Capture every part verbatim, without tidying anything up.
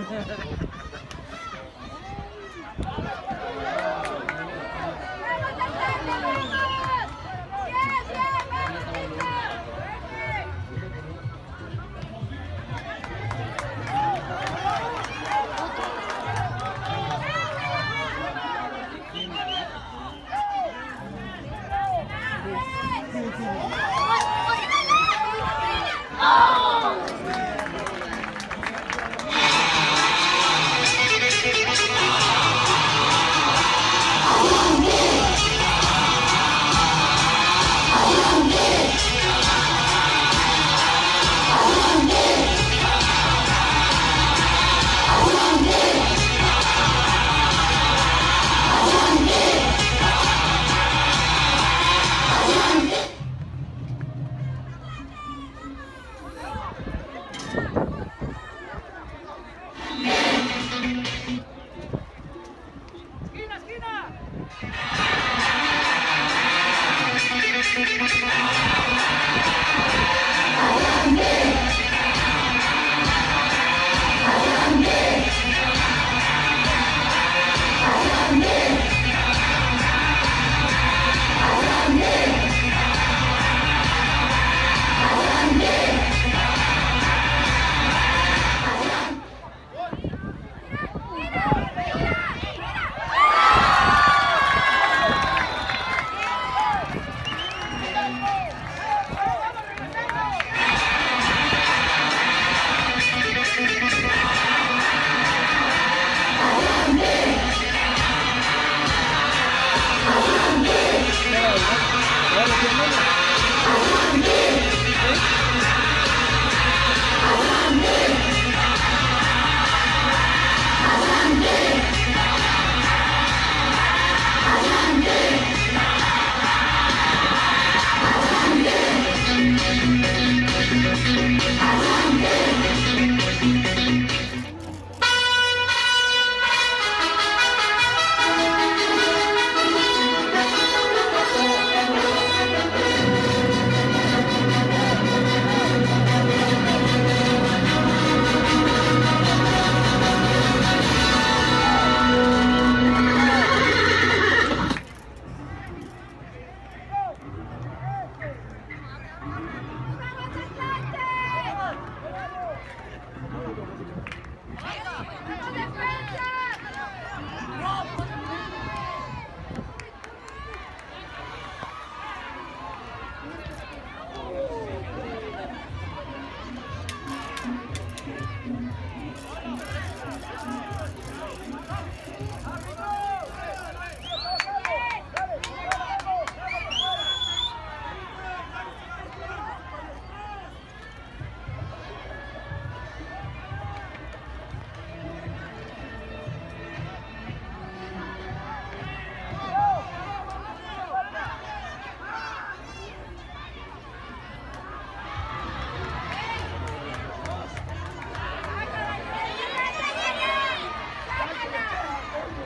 Vamos,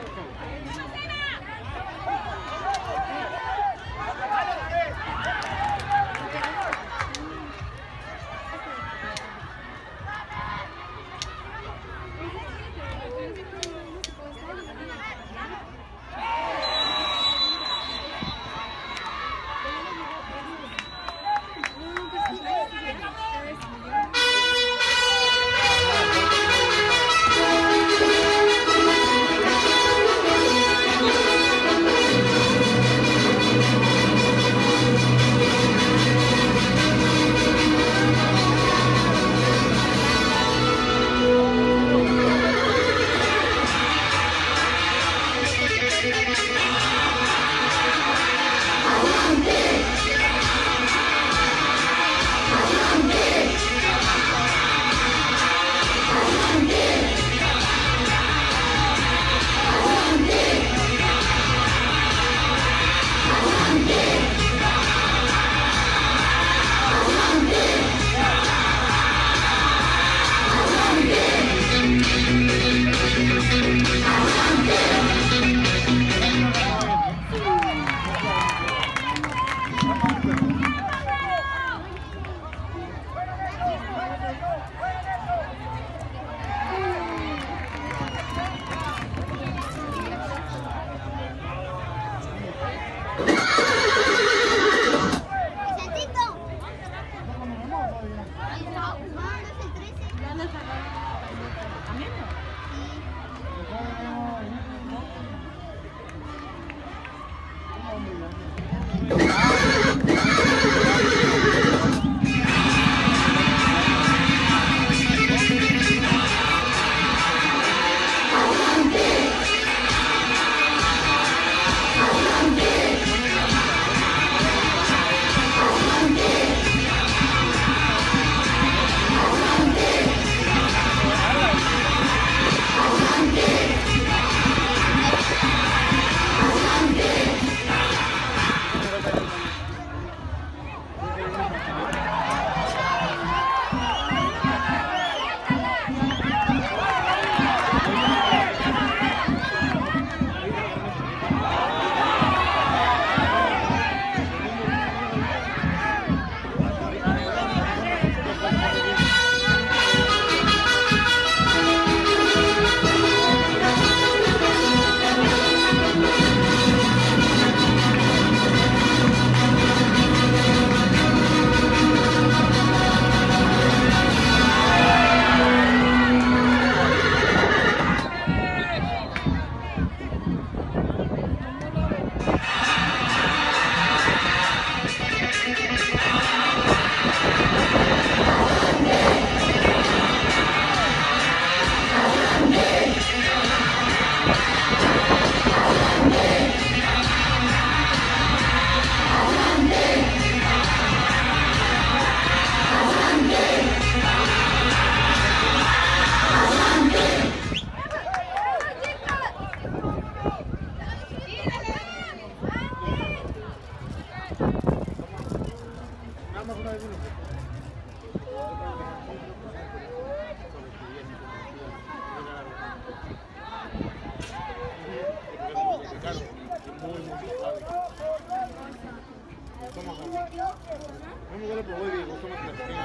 lugar lo probó y le gustó más que la pequeña.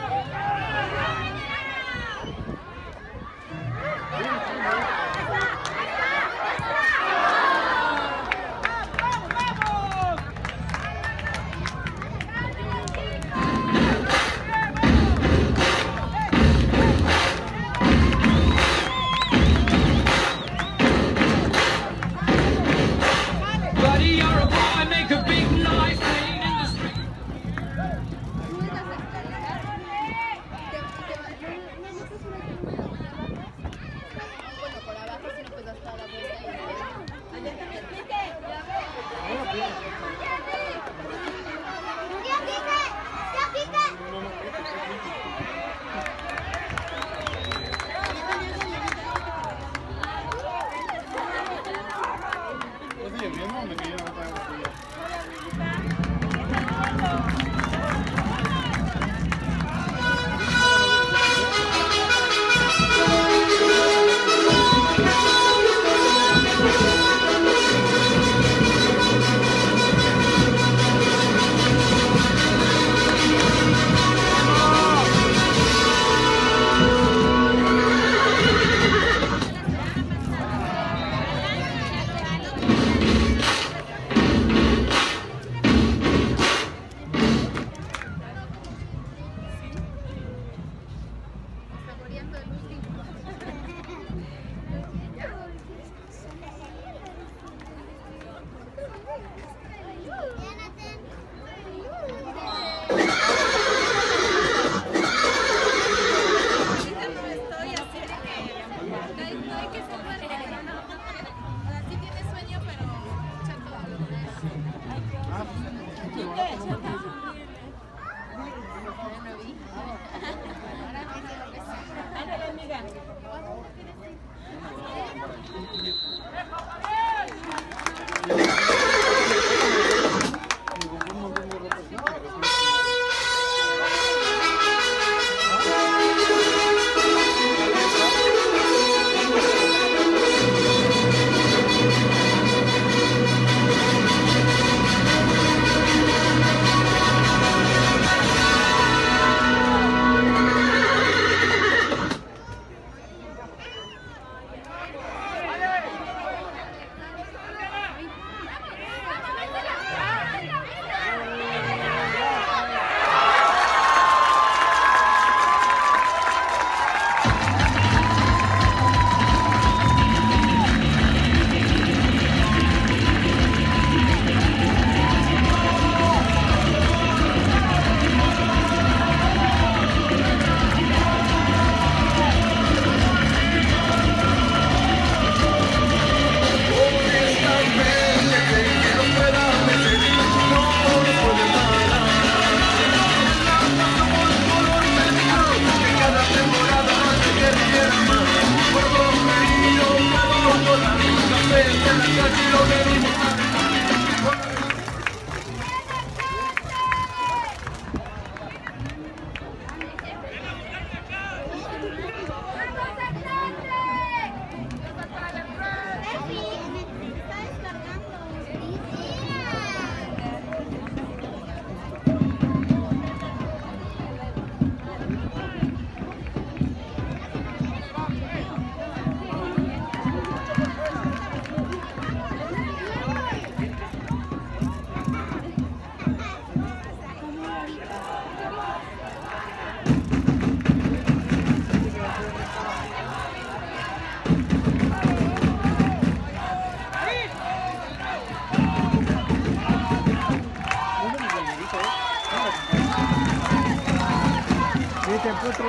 Otro,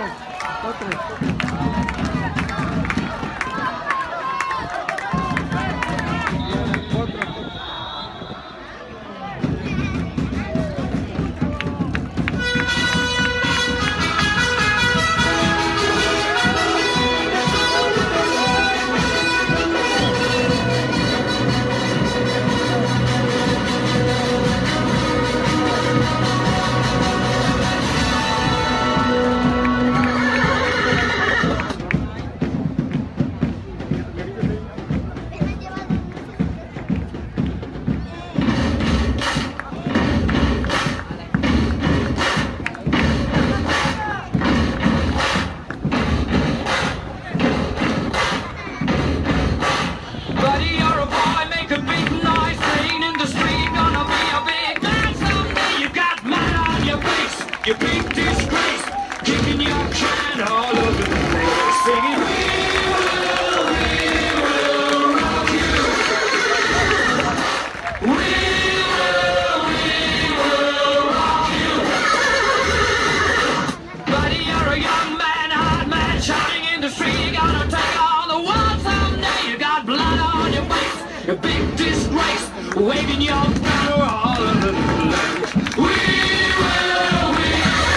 otro. a big disgrace, waving your banner all over the place. We will, we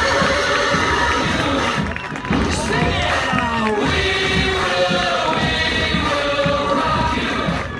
will, sing it out, we will, we will rock you.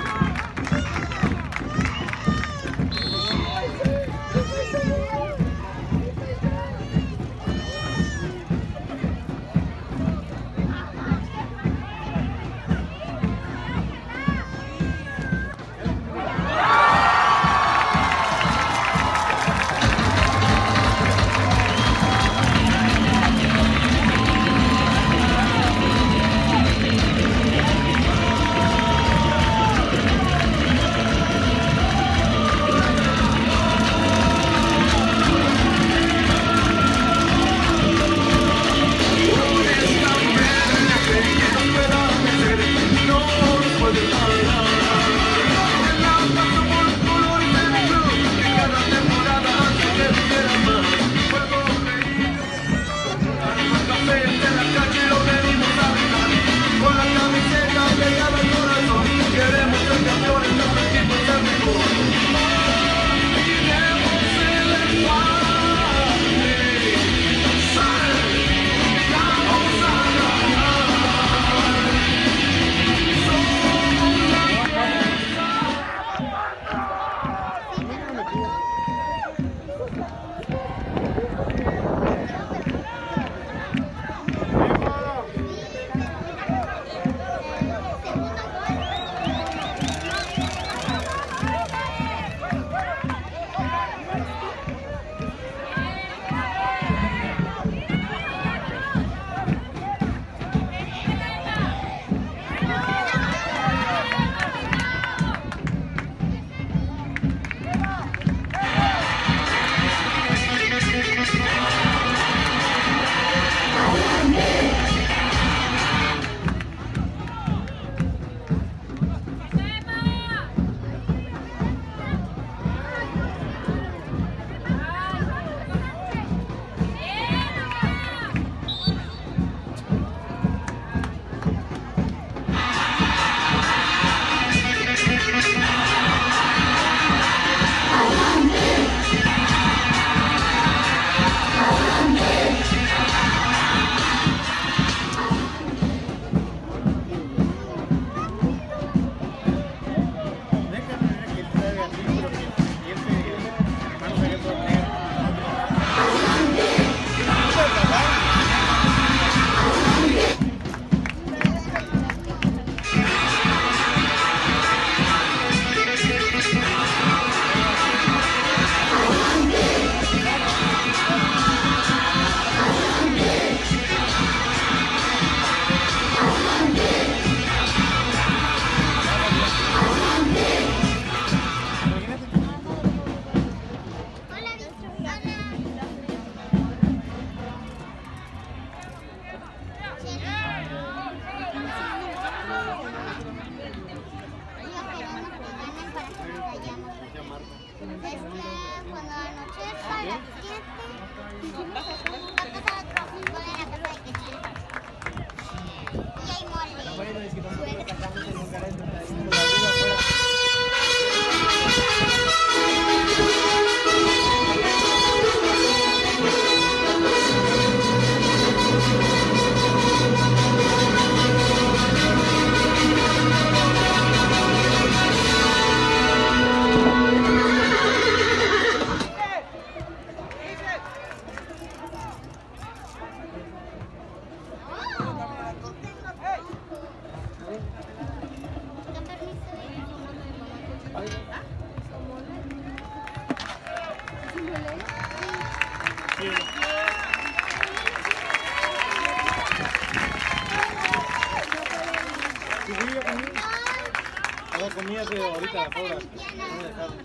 Comías de ahorita a las horas. No me dejaron.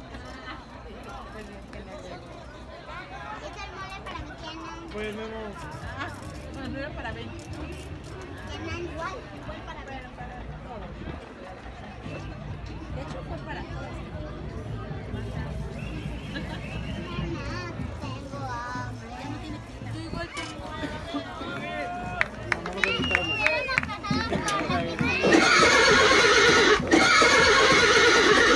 Pues no, no. Ah, no era para ver. Igual, igual para ver. De hecho fue para todos. Tengo hambre. Tú igual tengo hambre. Vamos a invitarlo.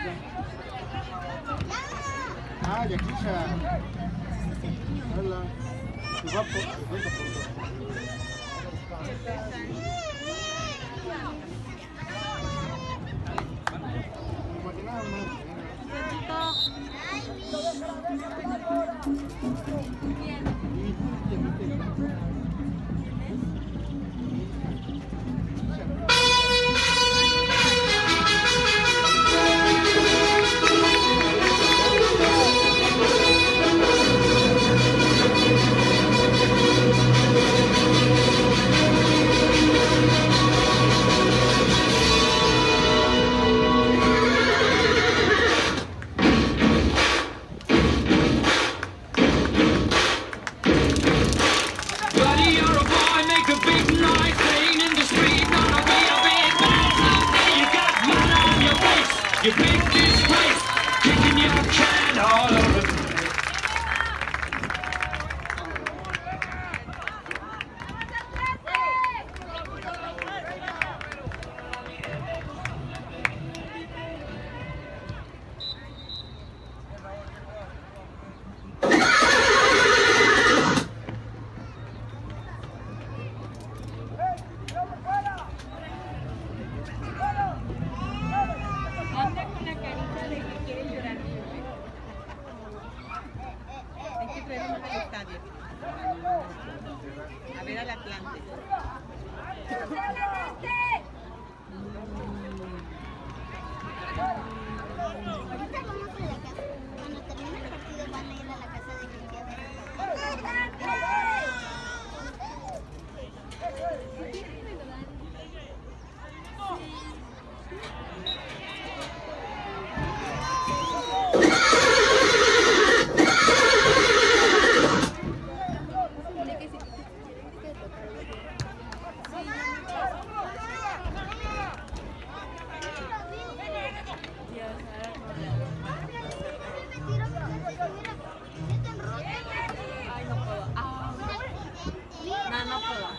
Ah, Yaquisha. Hola. Tu guapo. You big disgrace, kicking your can all over. Anda con la carita de que quiere llorar. Hay que traerlo al estadio. A ver al Atlante. Ahorita vamos a la casa. Cuando termine el partido van a ir a la casa de Cristiano. Ay, no puedo. Ah, no, no puedo.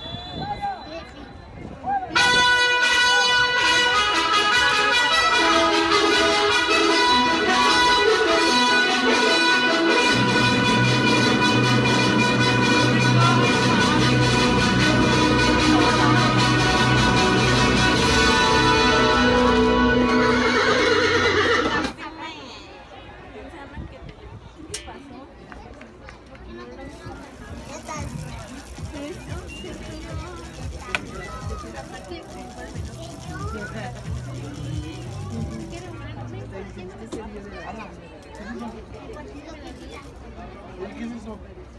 ¿Qué es eso?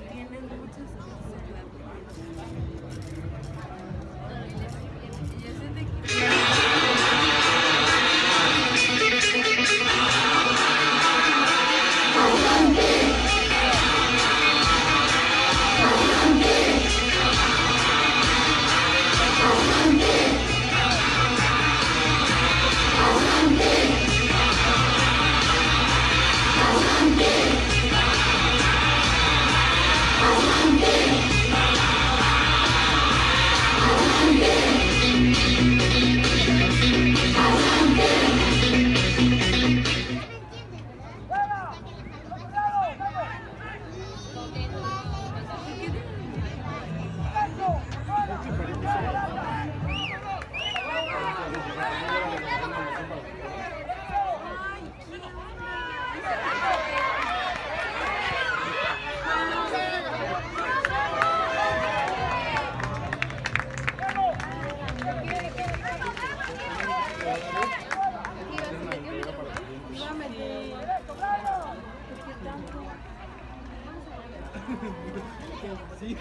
Sí.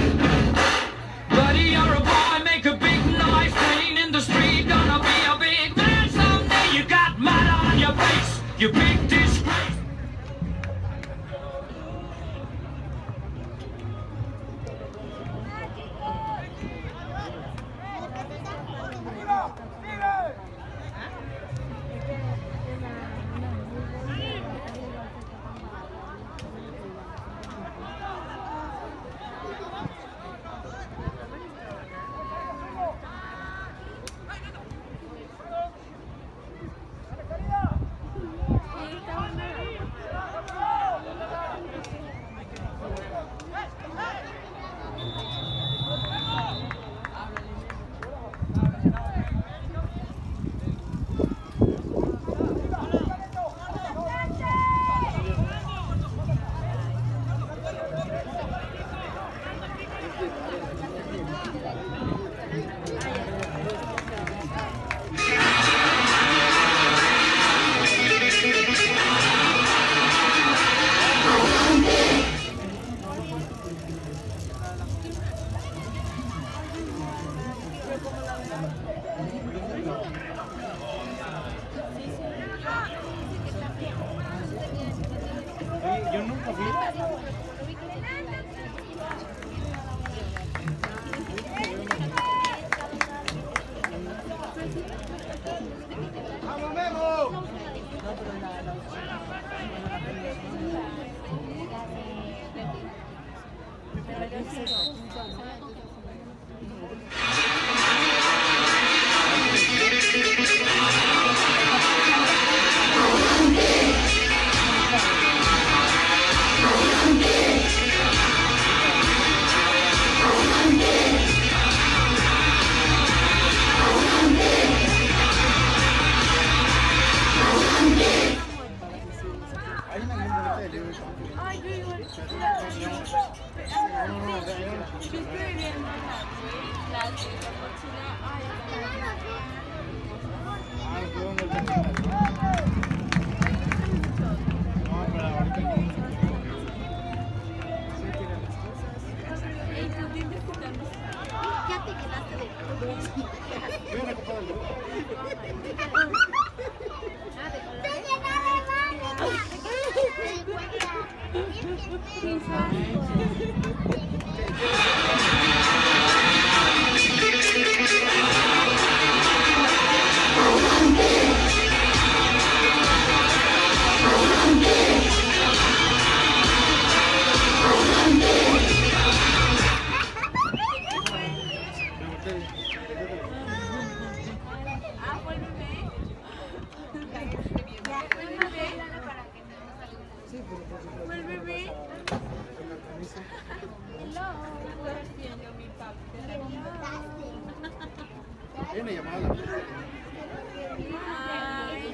Buddy, you're a boy, make a big noise, playing in the street, gonna be a big Yo nunca fui. ¡Vamos, Memo! Hay una bien bonita de Louis Vuitton. Ay, yo igual. No, no, no, de ahí una Yo estoy viendo la de la mochila. Ay, Ah, no, ¿dónde está China? No, pero ahorita no. Sí, tiene las cosas. el tú tienes que estar más. Ya te quedaste de Voy a recoger el lugar. ¡Te llenaron de manos! Ah, fue el bebé. Fue el bebé. Fue el bebé. Estoy viendo mi papá. Hay una llamada a la puerta. Ay,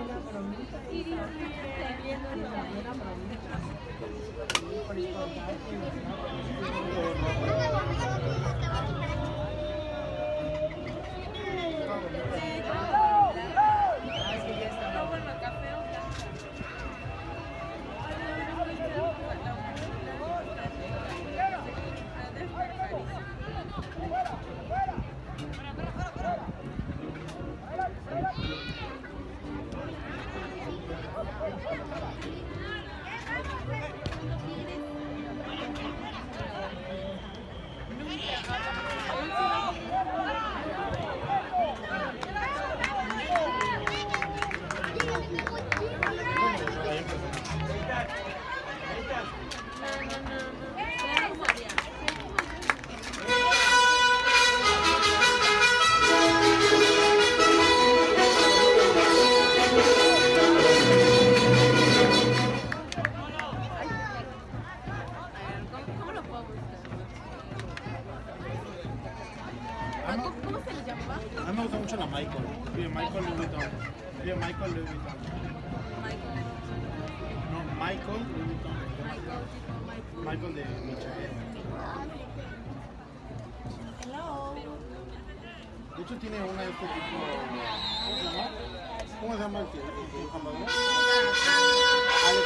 ¿Cómo lo puedo buscar? ¿Cómo, cómo se le llamaba? A mí me gusta mucho la Michael. Pide Michael Louis Vuitton. Pide Michael Louis Vuitton. Michael. No, Michael Louis Vuitton. Michael, tipo Michael. Michael de Michael. Hello. De hecho tiene una de este tipo. ¿Cómo se llama? ¿Cómo se llama el que el camarón? Ale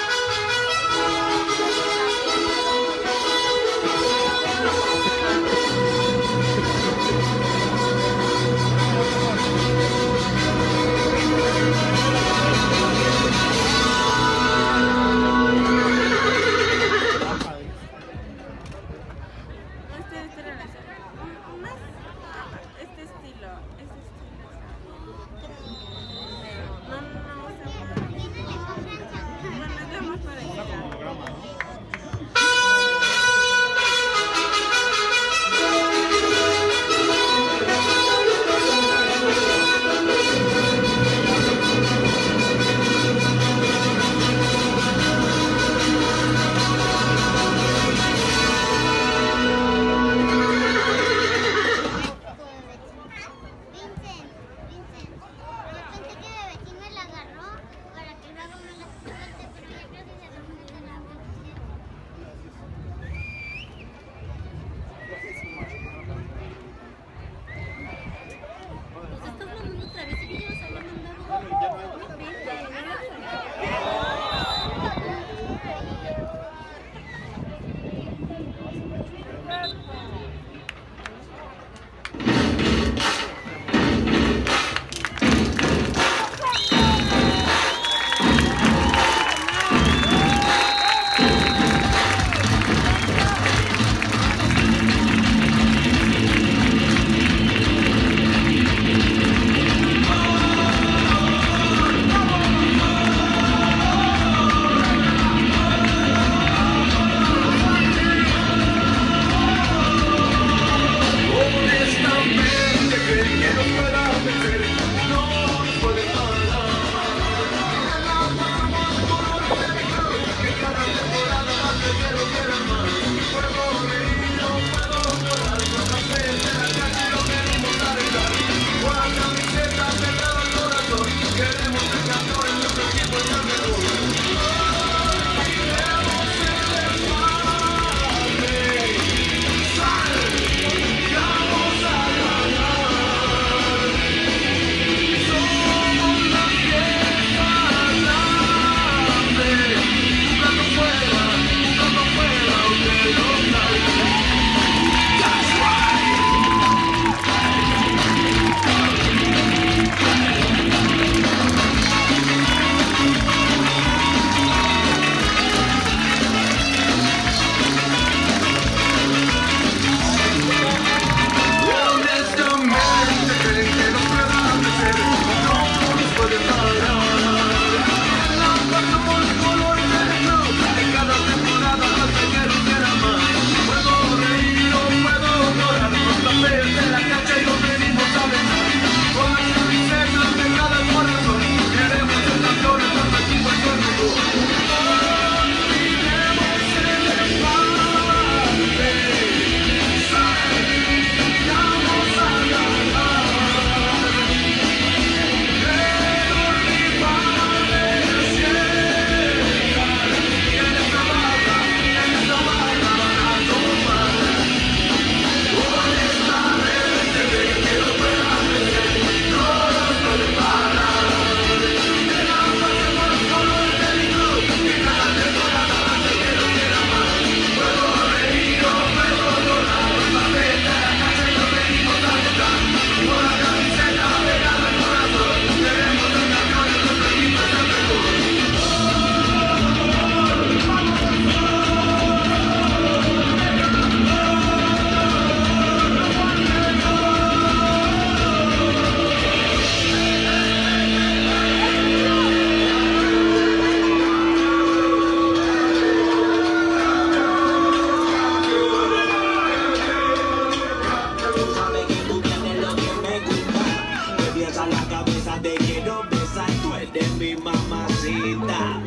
Este, este era ese. Más. Este estilo. Este estilo. No, no, no. O sea, bueno, es de más para Una allá. como holograma, ¿no? de mi mamacita.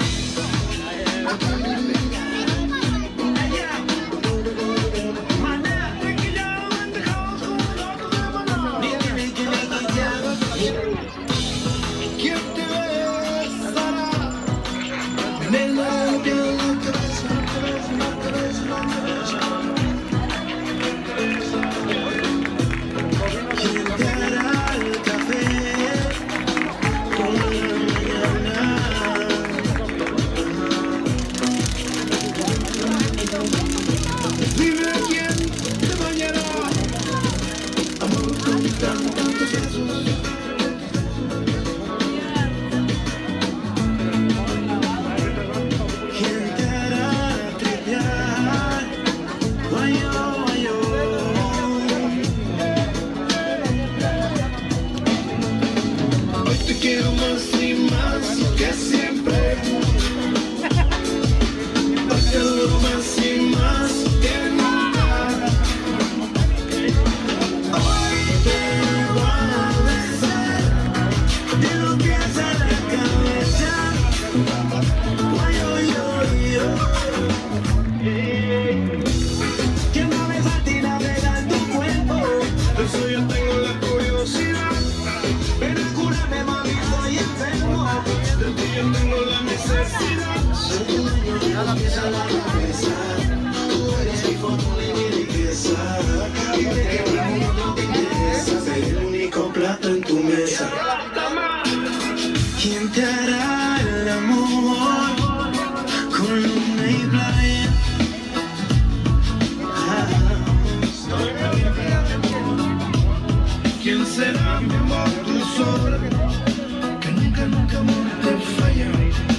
Quiero más y más que siempre. Hoy te adoro más y más que nunca. Hoy te voy a besar de los pies a la cabeza. Ay, ay, ay, ay. ¿Quién va a besarte y navegar tu cuerpo? De eso yo tengo la curiosidad. Ven a curarme, mami. De ti yo tengo la necesidad. Soy tu dueño de la pieza a la cabeza. Tú eres mi fortuna y mi riqueza. Y de que el mundo no te interesa. Ser el único plato en tu mesa. ¿Quién te hará el amor con luna y playa? Ah. ¿Quién será mi amor, tu sol? Nunca, nunca, amor, te falla.